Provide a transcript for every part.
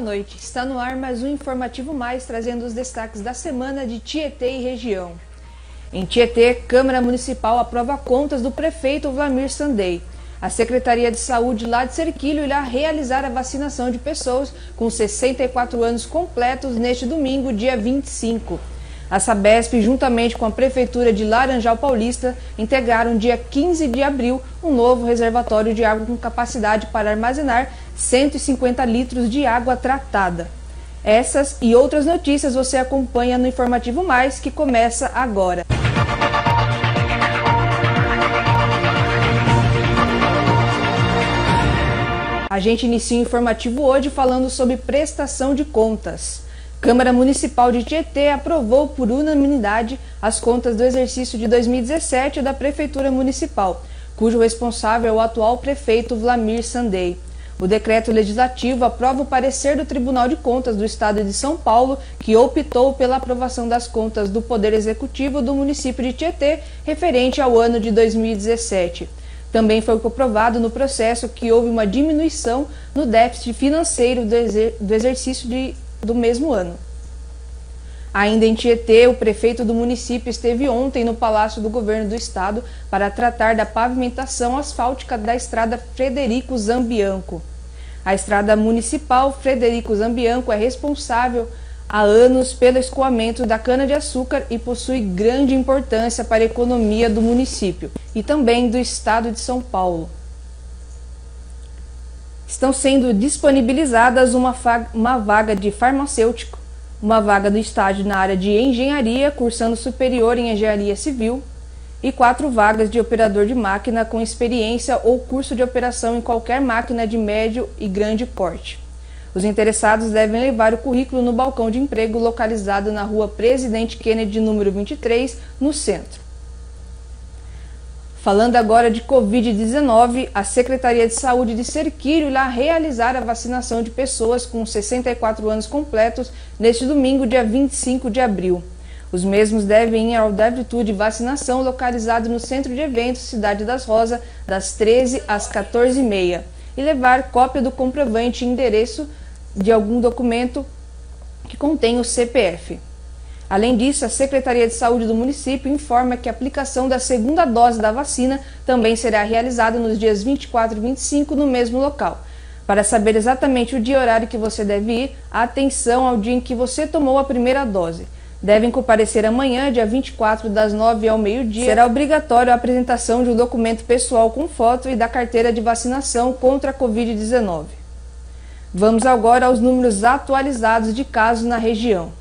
noite. Está no ar mais um Informativo Mais, trazendo os destaques da semana de Tietê e região. Em Tietê, Câmara Municipal aprova contas do prefeito Vlamir Sandei. A Secretaria de Saúde lá de Serquilho irá realizar a vacinação de pessoas com 64 anos completos neste domingo, dia 25. A Sabesp, juntamente com a Prefeitura de Laranjal Paulista, integraram dia 15 de abril um novo reservatório de água com capacidade para armazenar 150 litros de água tratada. Essas e outras notícias você acompanha no Informativo Mais, que começa agora. A gente inicia o informativo hoje falando sobre prestação de contas. Câmara Municipal de Tietê aprovou por unanimidade as contas do exercício de 2017 da Prefeitura Municipal, cujo responsável é o atual prefeito Vlamir Sandei. O decreto legislativo aprova o parecer do Tribunal de Contas do Estado de São Paulo, que optou pela aprovação das contas do Poder Executivo do município de Tietê, referente ao ano de 2017. Também foi comprovado no processo que houve uma diminuição no déficit financeiro do exercício do mesmo ano. Ainda em Tietê, o prefeito do município esteve ontem no Palácio do Governo do Estado para tratar da pavimentação asfáltica da estrada Frederico Zambianco. A estrada municipal Frederico Zambianco é responsável há anos pelo escoamento da cana-de-açúcar e possui grande importância para a economia do município e também do estado de São Paulo. Estão sendo disponibilizadas uma vaga de farmacêutico, uma vaga do estágio na área de engenharia, cursando superior em engenharia civil, e 4 vagas de operador de máquina com experiência ou curso de operação em qualquer máquina de médio e grande porte. Os interessados devem levar o currículo no balcão de emprego localizado na rua Presidente Kennedy, número 23, no centro. Falando agora de Covid-19, a Secretaria de Saúde de Serquilho irá realizar a vacinação de pessoas com 64 anos completos neste domingo, dia 25 de abril. Os mesmos devem ir ao drive-thru de vacinação localizado no Centro de Eventos Cidade das Rosas, das 13 às 14h30, e levar cópia do comprovante e endereço de algum documento que contém o CPF. Além disso, a Secretaria de Saúde do município informa que a aplicação da segunda dose da vacina também será realizada nos dias 24 e 25 no mesmo local. Para saber exatamente o dia e horário que você deve ir, atenção ao dia em que você tomou a primeira dose. Devem comparecer amanhã, dia 24, das 9 ao meio-dia. Será obrigatório a apresentação de um documento pessoal com foto e da carteira de vacinação contra a Covid-19. Vamos agora aos números atualizados de casos na região.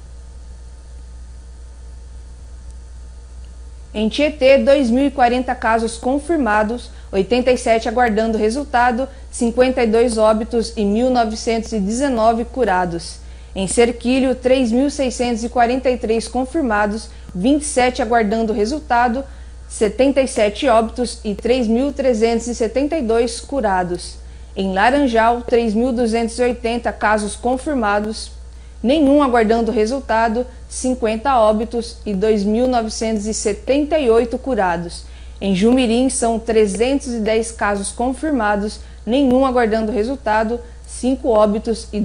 Em Tietê, 2.040 casos confirmados, 87 aguardando resultado, 52 óbitos e 1.919 curados. Em Serquilho, 3.643 confirmados, 27 aguardando resultado, 77 óbitos e 3.372 curados. Em Laranjal, 3.280 casos confirmados, nenhum aguardando resultado, 50 óbitos e 2.978 curados. Em Jumirim, são 310 casos confirmados, nenhum aguardando resultado, 5 óbitos e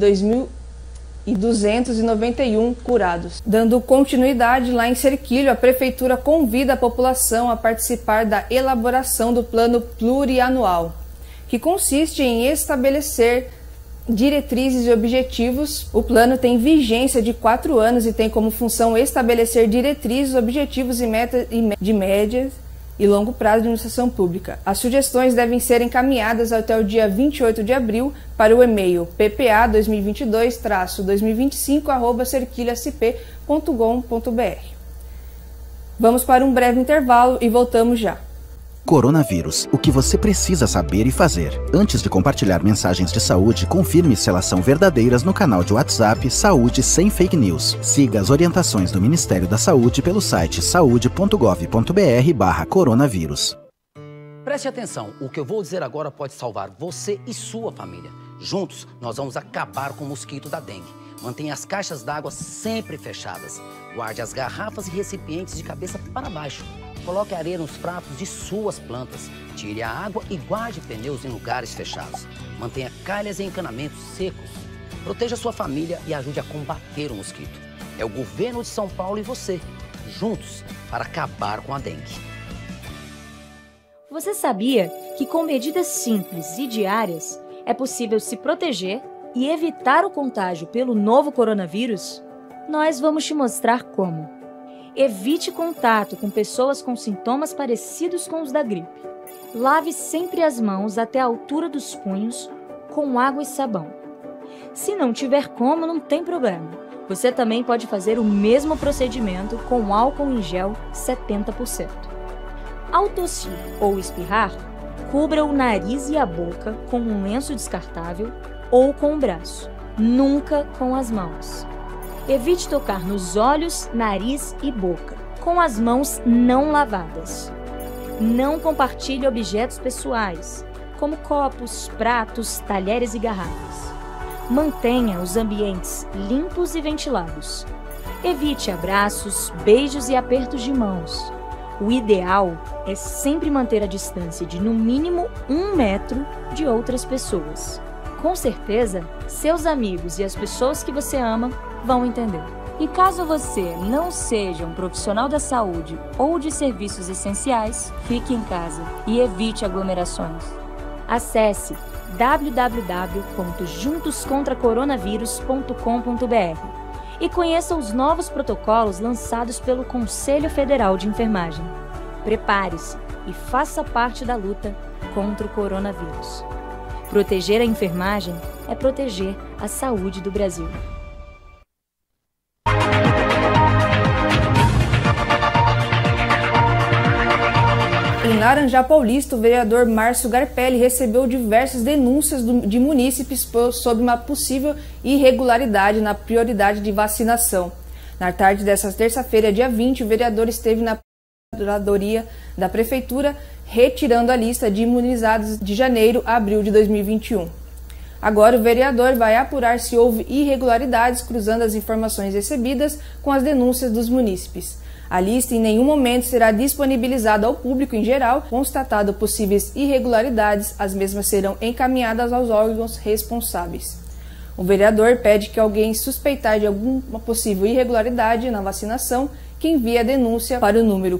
2.291 curados. Dando continuidade lá em Serquilho, a Prefeitura convida a população a participar da elaboração do Plano Plurianual, que consiste em estabelecer diretrizes e objetivos. O plano tem vigência de 4 anos e tem como função estabelecer diretrizes, objetivos e metas de média e longo prazo de administração pública. As sugestões devem ser encaminhadas até o dia 28 de abril para o e-mail ppa2022-2025@serquilhosp.com.br. Vamos para um breve intervalo e voltamos já. Coronavírus, o que você precisa saber e fazer. Antes de compartilhar mensagens de saúde, confirme se elas são verdadeiras no canal de WhatsApp Saúde Sem Fake News. Siga as orientações do Ministério da Saúde pelo site saude.gov.br/coronavírus. Preste atenção, o que eu vou dizer agora pode salvar você e sua família. Juntos, nós vamos acabar com o mosquito da dengue. Mantenha as caixas d'água sempre fechadas. Guarde as garrafas e recipientes de cabeça para baixo. Coloque areia nos pratos de suas plantas. Tire a água e guarde pneus em lugares fechados. Mantenha calhas e encanamentos secos. Proteja sua família e ajude a combater o mosquito. É o governo de São Paulo e você, juntos, para acabar com a dengue. Você sabia que com medidas simples e diárias é possível se proteger e evitar o contágio pelo novo coronavírus? Nós vamos te mostrar como. Evite contato com pessoas com sintomas parecidos com os da gripe. Lave sempre as mãos até a altura dos punhos com água e sabão. Se não tiver como, não tem problema. Você também pode fazer o mesmo procedimento com álcool em gel 70%. Ao tossir ou espirrar, cubra o nariz e a boca com um lenço descartável ou com o braço, nunca com as mãos. Evite tocar nos olhos, nariz e boca, com as mãos não lavadas. Não compartilhe objetos pessoais, como copos, pratos, talheres e garrafas. Mantenha os ambientes limpos e ventilados. Evite abraços, beijos e apertos de mãos. O ideal é sempre manter a distância de no mínimo 1 metro de outras pessoas. Com certeza, seus amigos e as pessoas que você ama vão entender. E caso você não seja um profissional da saúde ou de serviços essenciais, fique em casa e evite aglomerações. Acesse www.juntoscontracoronavírus.com.br e conheça os novos protocolos lançados pelo Conselho Federal de Enfermagem. Prepare-se e faça parte da luta contra o coronavírus. Proteger a enfermagem é proteger a saúde do Brasil. Em Laranjal Paulista, o vereador Márcio Garpelli recebeu diversas denúncias de munícipes sobre uma possível irregularidade na prioridade de vacinação. Na tarde desta terça-feira, dia 20, o vereador esteve na procuradoria da Prefeitura retirando a lista de imunizados de janeiro a abril de 2021. Agora o vereador vai apurar se houve irregularidades cruzando as informações recebidas com as denúncias dos munícipes. A lista em nenhum momento será disponibilizada ao público em geral. Constatado possíveis irregularidades, as mesmas serão encaminhadas aos órgãos responsáveis. O vereador pede que alguém suspeitar de alguma possível irregularidade na vacinação que envie a denúncia para o número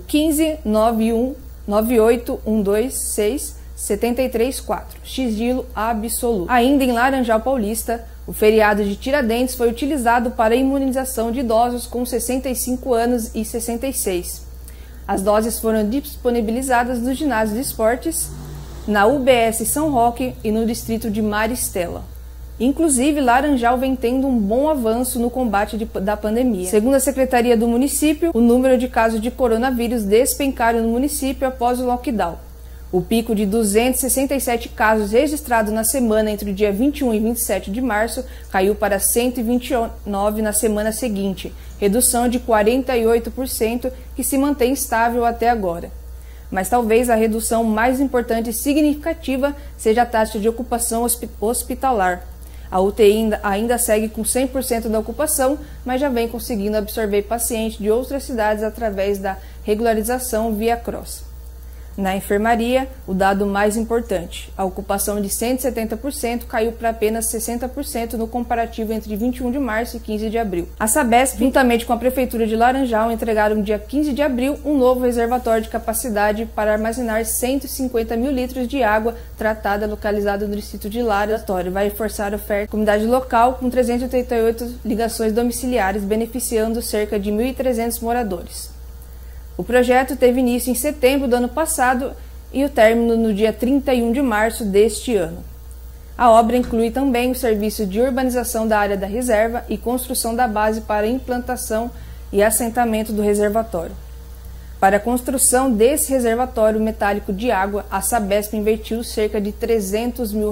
159198126734, sigilo absoluto. Ainda em Laranjal Paulista, o feriado de Tiradentes foi utilizado para a imunização de idosos com 65 anos e 66. As doses foram disponibilizadas no ginásio de esportes, na UBS São Roque e no distrito de Maristela. Inclusive, Laranjal vem tendo um bom avanço no combate da pandemia. Segundo a Secretaria do município, o número de casos de coronavírus despencaram no município após o lockdown. O pico de 267 casos registrados na semana entre o dia 21 e 27 de março caiu para 129 na semana seguinte, redução de 48% que se mantém estável até agora. Mas talvez a redução mais importante e significativa seja a taxa de ocupação hospitalar. A UTI ainda segue com 100% da ocupação, mas já vem conseguindo absorver pacientes de outras cidades através da regularização via CROSS. Na enfermaria, o dado mais importante, a ocupação de 170% caiu para apenas 60% no comparativo entre 21 de março e 15 de abril. A Sabesp, juntamente com a Prefeitura de Laranjal, entregaram no dia 15 de abril um novo reservatório de capacidade para armazenar 150 mil litros de água tratada localizado no distrito de Lara. Vai reforçar a oferta da comunidade local com 388 ligações domiciliares, beneficiando cerca de 1.300 moradores. O projeto teve início em setembro do ano passado e o término no dia 31 de março deste ano. A obra inclui também o serviço de urbanização da área da reserva e construção da base para implantação e assentamento do reservatório. Para a construção desse reservatório metálico de água, a Sabesp investiu cerca de R$300 mil.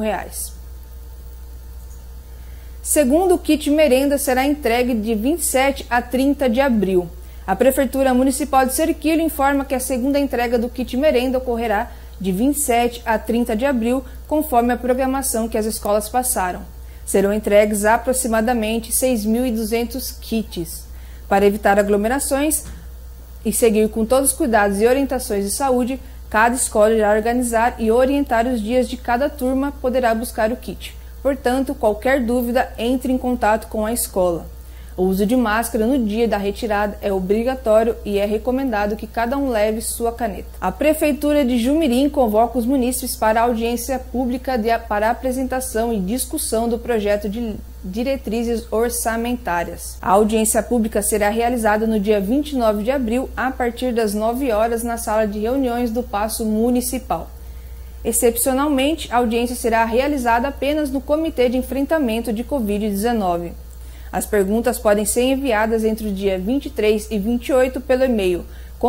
Segundo o kit merenda será entregue de 27 a 30 de abril. A Prefeitura Municipal de Cerquilho informa que a segunda entrega do kit merenda ocorrerá de 27 a 30 de abril, conforme a programação que as escolas passaram. Serão entregues aproximadamente 6.200 kits. Para evitar aglomerações e seguir com todos os cuidados e orientações de saúde, cada escola irá organizar e orientar os dias de cada turma poderá buscar o kit. Portanto, qualquer dúvida, entre em contato com a escola. O uso de máscara no dia da retirada é obrigatório e é recomendado que cada um leve sua caneta. A Prefeitura de Jumirim convoca os munícipes para a audiência pública para apresentação e discussão do projeto de diretrizes orçamentárias. A audiência pública será realizada no dia 29 de abril, a partir das 9 horas, na sala de reuniões do Paço Municipal. Excepcionalmente, a audiência será realizada apenas no Comitê de Enfrentamento de Covid-19. As perguntas podem ser enviadas entre o dia 23 e 28 pelo e-mail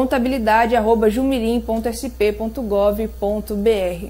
contabilidade@jumirim.sp.gov.br.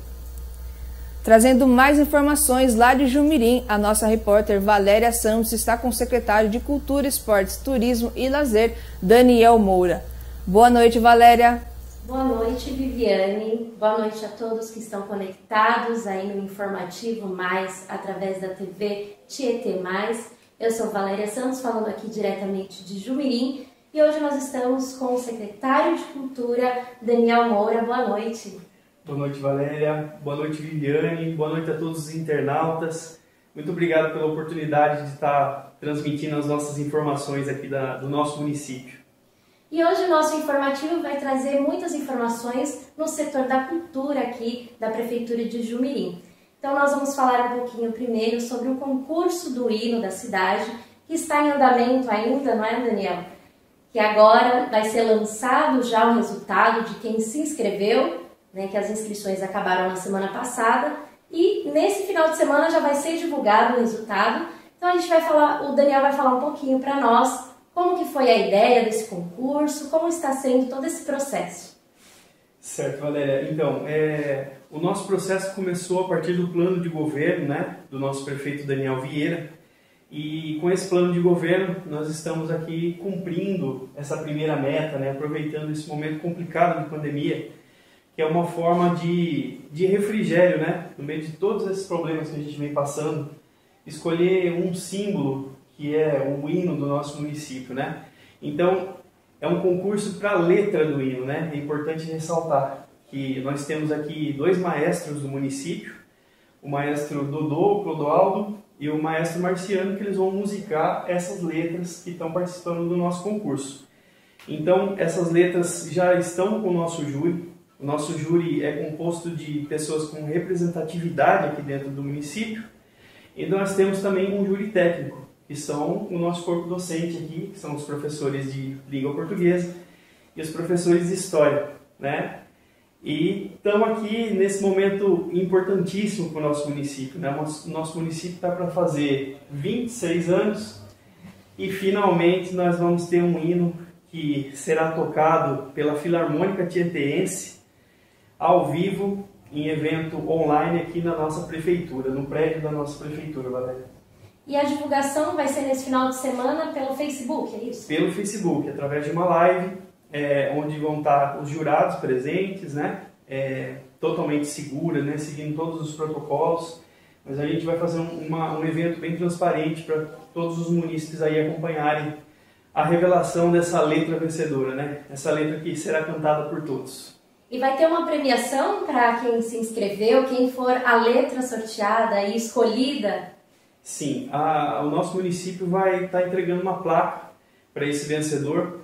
Trazendo mais informações lá de Jumirim, a nossa repórter Valéria Santos está com o secretário de Cultura, Esportes, Turismo e Lazer, Daniel Moura. Boa noite, Valéria. Boa noite, Viviane. Boa noite a todos que estão conectados aí no Informativo Mais, através da TV Tietê Mais. Eu sou Valéria Santos, falando aqui diretamente de Jumirim, e hoje nós estamos com o secretário de Cultura, Daniel Moura. Boa noite. Boa noite, Valéria. Boa noite, Viviane. Boa noite a todos os internautas. Muito obrigado pela oportunidade de estar transmitindo as nossas informações aqui do nosso município. E hoje o nosso informativo vai trazer muitas informações no setor da cultura aqui da Prefeitura de Jumirim. Então nós vamos falar um pouquinho primeiro sobre o concurso do hino da cidade, que está em andamento ainda, não é, Daniel? Que agora vai ser lançado já o resultado de quem se inscreveu, né, que as inscrições acabaram na semana passada, e nesse final de semana já vai ser divulgado o resultado. Então a gente vai falar, o Daniel vai falar um pouquinho para nós como que foi a ideia desse concurso, como está sendo todo esse processo. Certo, Valéria. Então, o nosso processo começou a partir do plano de governo, né, do nosso prefeito Daniel Vieira, e com esse plano de governo nós estamos aqui cumprindo essa primeira meta, né, aproveitando esse momento complicado de pandemia, que é uma forma de refrigério, né, no meio de todos esses problemas que a gente vem passando, escolher um símbolo que é o hino do nosso município, né. Então, é um concurso para a letra do hino, né? É importante ressaltar que nós temos aqui 2 maestros do município, o maestro Dodô, Clodoaldo, e o maestro Marciano, que eles vão musicar essas letras que estão participando do nosso concurso. Então, essas letras já estão com o nosso júri. O nosso júri é composto de pessoas com representatividade aqui dentro do município. E nós temos também um júri técnico, que são o nosso corpo docente aqui, que são os professores de língua portuguesa e os professores de história, né? E estamos aqui nesse momento importantíssimo para o nosso município, né? O nosso município está para fazer 26 anos e finalmente nós vamos ter um hino que será tocado pela Filarmônica Tieteense ao vivo em evento online aqui na nossa prefeitura, no prédio da nossa prefeitura, Valéria. E a divulgação vai ser nesse final de semana pelo Facebook, é isso? Pelo Facebook, através de uma live, onde vão estar os jurados presentes, né? Totalmente segura, né? Seguindo todos os protocolos. Mas a gente vai fazer um evento bem transparente para todos os munícipes aí acompanharem a revelação dessa letra vencedora, né? Essa letra que será cantada por todos. E vai ter uma premiação para quem se inscreveu, quem for a letra sorteada e escolhida? Sim, o nosso município vai estar entregando uma placa para esse vencedor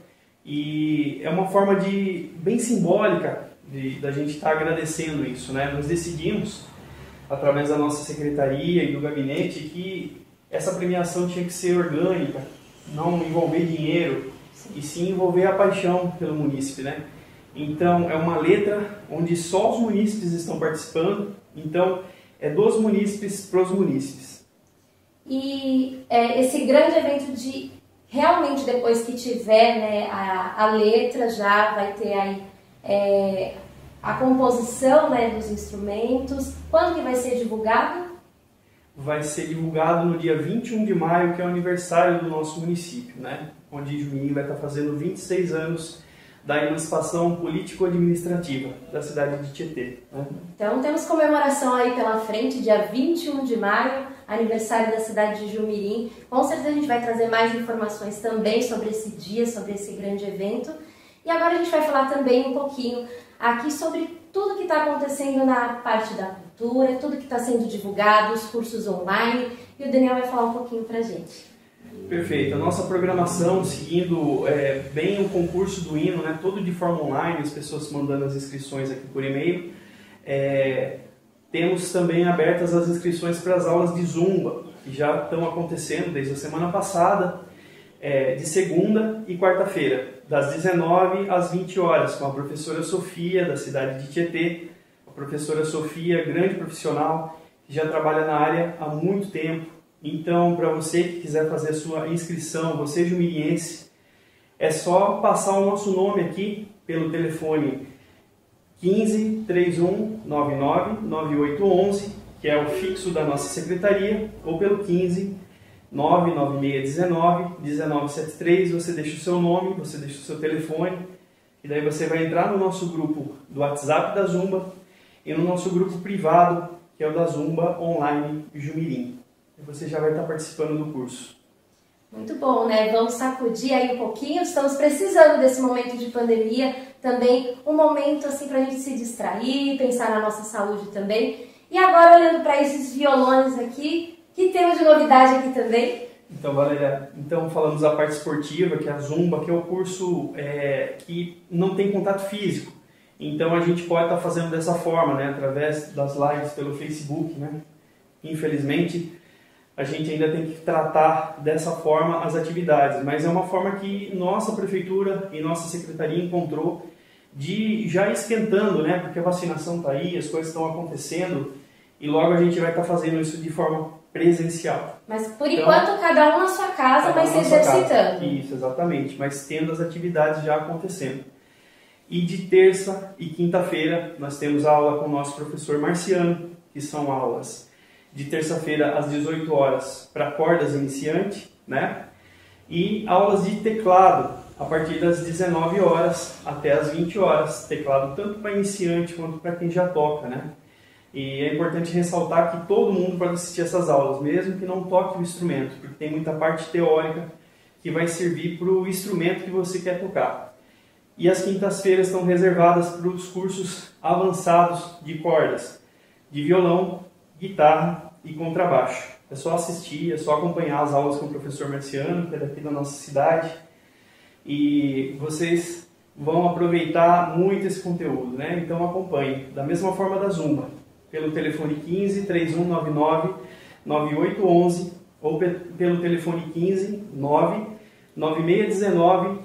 e é uma forma bem simbólica da gente estar agradecendo isso, né? Nós decidimos, através da nossa secretaria e do gabinete, que essa premiação tinha que ser orgânica, não envolver dinheiro, e sim envolver a paixão pelo munícipe, né? Então, é uma letra onde só os munícipes estão participando, então é dos munícipes para os munícipes. E esse grande evento realmente depois que tiver, né, a letra, já vai ter aí a composição, né, dos instrumentos. Quando que vai ser divulgado? Vai ser divulgado no dia 21 de maio, que é o aniversário do nosso município, né? Onde Jumirim vai estar fazendo 26 anos da emancipação político-administrativa da cidade de Tietê, né? Então temos comemoração aí pela frente, dia 21 de maio, aniversário da cidade de Jumirim. Com certeza a gente vai trazer mais informações também sobre esse dia, sobre esse grande evento. E agora a gente vai falar também um pouquinho aqui sobre tudo que está acontecendo na parte da cultura, tudo que está sendo divulgado, os cursos online, e o Daniel vai falar um pouquinho para a gente. Perfeito. A nossa programação, seguindo bem o concurso do hino, né, todo de forma online, as pessoas mandando as inscrições aqui por e-mail. Temos também abertas as inscrições para as aulas de Zumba, que já estão acontecendo desde a semana passada, de segunda e quarta-feira, das 19 às 20 horas, com a professora Sofia, da cidade de Tietê. A professora Sofia, grande profissional, que já trabalha na área há muito tempo. Então, para você que quiser fazer a sua inscrição, você jumiriense, é só passar o nosso nome aqui pelo telefone 15 31 99 9811, que é o fixo da nossa secretaria, ou pelo 15 99619 1973, você deixa o seu nome, você deixa o seu telefone, e daí você vai entrar no nosso grupo do WhatsApp da Zumba e no nosso grupo privado, que é o da Zumba Online Jumirim. E você já vai estar participando do curso. Muito bom, né? Vamos sacudir aí um pouquinho, estamos precisando desse momento de pandemia, também um momento assim para a gente se distrair, pensar na nossa saúde também. E agora olhando para esses violões aqui, que temos de novidade aqui também? Então, Valéria, falamos da parte esportiva, que é a Zumba, que é o curso que não tem contato físico. Então a gente pode estar fazendo dessa forma, né? Através das lives pelo Facebook, né? Infelizmente, a gente ainda tem que tratar dessa forma as atividades, mas é uma forma que nossa prefeitura e nossa secretaria encontrou de já esquentando, né? Porque a vacinação está aí, as coisas estão acontecendo e logo a gente vai estar fazendo isso de forma presencial. Mas por enquanto cada um na sua casa, mas se exercitando. Isso, exatamente, mas tendo as atividades já acontecendo. E de terça e quinta-feira nós temos a aula com o nosso professor Marciano, que são aulas de terça-feira às 18 horas para cordas iniciante, né? E aulas de teclado a partir das 19 horas até as 20 horas. Teclado tanto para iniciante quanto para quem já toca, né? E é importante ressaltar que todo mundo pode assistir essas aulas, mesmo que não toque o instrumento, porque tem muita parte teórica que vai servir para o instrumento que você quer tocar. E as quintas-feiras estão reservadas para os cursos avançados de cordas, de violão, guitarra e contrabaixo. É só assistir, é só acompanhar as aulas com o professor Marciano, que é daqui da nossa cidade, e vocês vão aproveitar muito esse conteúdo, né? Então acompanhe, da mesma forma da Zumba, pelo telefone 15 3199 9811 ou pelo telefone 15 99619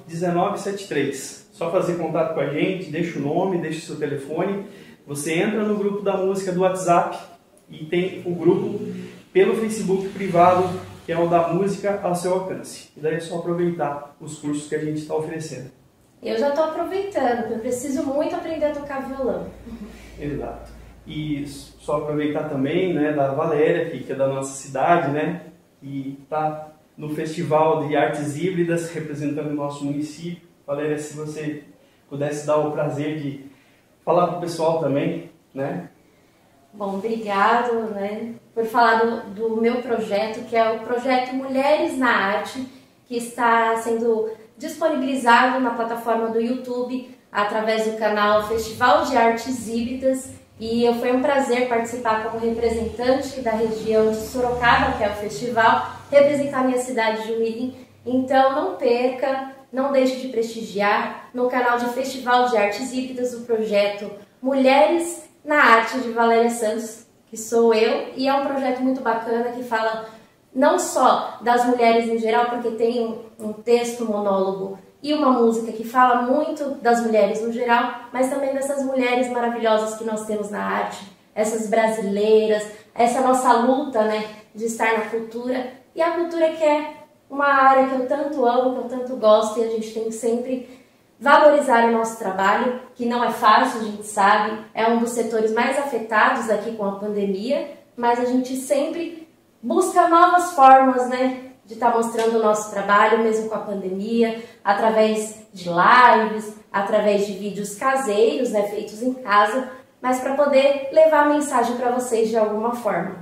1973. Só fazer contato com a gente, deixa o nome, deixa o seu telefone. Você entra no grupo da música do WhatsApp e tem o grupo pelo Facebook privado, que é o da música ao seu alcance. E daí é só aproveitar os cursos que a gente está oferecendo. Eu já estou aproveitando, porque eu preciso muito aprender a tocar violão. Exato. E só aproveitar também, né, da Valéria, que é da nossa cidade, né, e está no Festival de Artes Híbridas, representando o nosso município. Valéria, se você pudesse dar o prazer de falar para o pessoal também, né? Bom, obrigado, né, por falar do meu projeto, que é o projeto Mulheres na Arte, que está sendo disponibilizado na plataforma do YouTube, através do canal Festival de Artes Híbridas. E foi um prazer participar como representante da região de Sorocaba, que é o festival, representar a minha cidade de Jumirim. Então não perca, não deixe de prestigiar no canal de Festival de Artes Híbridas o projeto Mulheres na Arte de Valéria Santos, que sou eu, e é um projeto muito bacana que fala não só das mulheres em geral, porque tem um texto, monólogo e uma música que fala muito das mulheres no geral, mas também dessas mulheres maravilhosas que nós temos na arte, essas brasileiras, essa nossa luta, né, de estar na cultura. E a cultura que é uma área que eu tanto amo, que eu tanto gosto, e a gente tem que sempre valorizar o nosso trabalho, que não é fácil, a gente sabe, é um dos setores mais afetados aqui com a pandemia, mas a gente sempre busca novas formas, né, de estar mostrando o nosso trabalho, mesmo com a pandemia, através de lives, através de vídeos caseiros, né, feitos em casa, mas para poder levar a mensagem para vocês de alguma forma.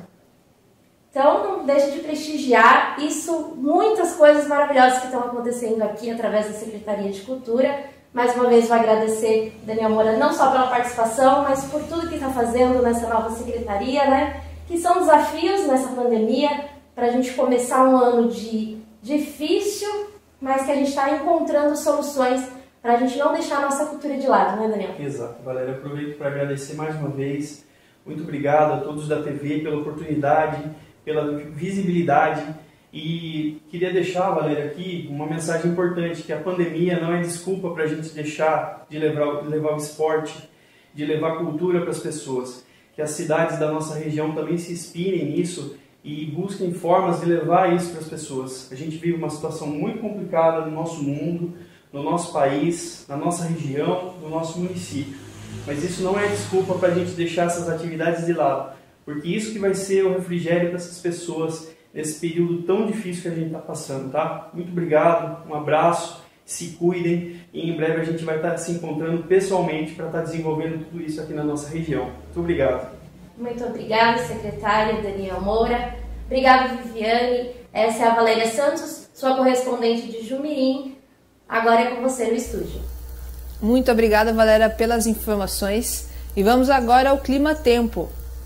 Então, não deixe de prestigiar isso, muitas coisas maravilhosas que estão acontecendo aqui através da Secretaria de Cultura, Mais uma vez vou agradecer, Daniel Moura, não só pela participação, mas por tudo que está fazendo nessa nova secretaria, né? Que são desafios nessa pandemia, para a gente começar um ano difícil, mas que a gente está encontrando soluções para a gente não deixar a nossa cultura de lado, né, Daniel? Exato, Valéria. Aproveito para agradecer mais uma vez. Muito obrigado a todos da TV pela oportunidade, pela visibilidade. E queria deixar, Valéria, aqui uma mensagem importante, que a pandemia não é desculpa para a gente deixar de levar o esporte, de levar cultura para as pessoas. Que as cidades da nossa região também se inspirem nisso e busquem formas de levar isso para as pessoas. A gente vive uma situação muito complicada no nosso mundo, no nosso país, na nossa região, no nosso município. Mas isso não é desculpa para a gente deixar essas atividades de lado, porque isso que vai ser o refrigério para essas pessoas nesse período tão difícil que a gente está passando, tá? Muito obrigado, um abraço, se cuidem e em breve a gente vai estar se encontrando pessoalmente para estar desenvolvendo tudo isso aqui na nossa região. Muito obrigado. Muito obrigada, secretária Daniel Moura. Obrigada, Viviane. Essa é a Valéria Santos, sua correspondente de Jumirim. Agora é com você no estúdio. Muito obrigada, Valéria, pelas informações. E vamos agora ao clima-tempo.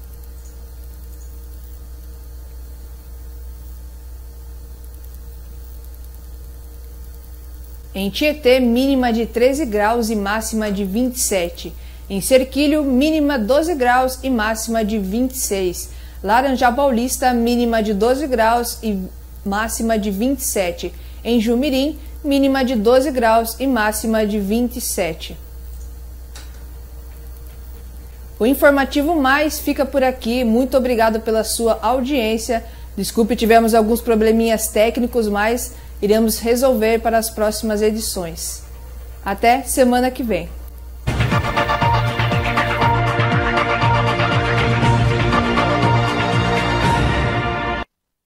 Em Tietê, mínima de 13 graus e máxima de 27. Em Cerquilho, mínima 12 graus e máxima de 26. Laranjal Paulista, mínima de 12 graus e máxima de 27. Em Jumirim, mínima de 12 graus e máxima de 27. O Informativo Mais fica por aqui. Muito obrigado pela sua audiência. Desculpe, tivemos alguns probleminhas técnicos, mas iremos resolver para as próximas edições. Até semana que vem.